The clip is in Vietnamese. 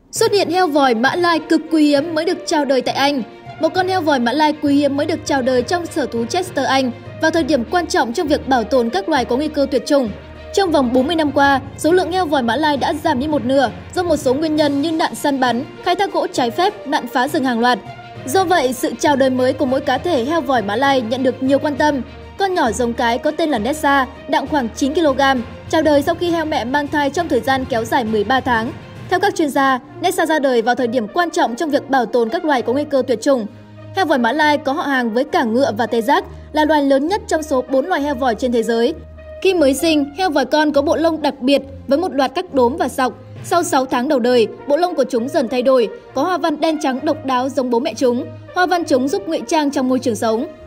Xuất hiện heo vòi Mã Lai cực quý hiếm mới được chào đời tại Anh. Một con heo vòi Mã Lai quý hiếm mới được chào đời trong sở thú Chester, Anh vào thời điểm quan trọng trong việc bảo tồn các loài có nguy cơ tuyệt chủng. Trong vòng 40 năm qua, số lượng heo vòi Mã Lai đã giảm đi một nửa do một số nguyên nhân như nạn săn bắn, khai thác gỗ trái phép, nạn phá rừng hàng loạt. Do vậy, sự chào đời mới của mỗi cá thể heo vòi Mã Lai nhận được nhiều quan tâm. Con nhỏ giống cái có tên là Nessa, nặng khoảng 9 kg, chào đời sau khi heo mẹ mang thai trong thời gian kéo dài 13 tháng. Theo các chuyên gia, Nessa ra đời vào thời điểm quan trọng trong việc bảo tồn các loài có nguy cơ tuyệt chủng. Heo vòi Mã Lai có họ hàng với cả ngựa và tê giác, là loài lớn nhất trong số 4 loài heo vòi trên thế giới. Khi mới sinh, heo vòi con có bộ lông đặc biệt với một loạt các đốm và sọc. Sau 6 tháng đầu đời, bộ lông của chúng dần thay đổi, có hoa văn đen trắng độc đáo giống bố mẹ chúng. Hoa văn chúng giúp ngụy trang trong môi trường sống.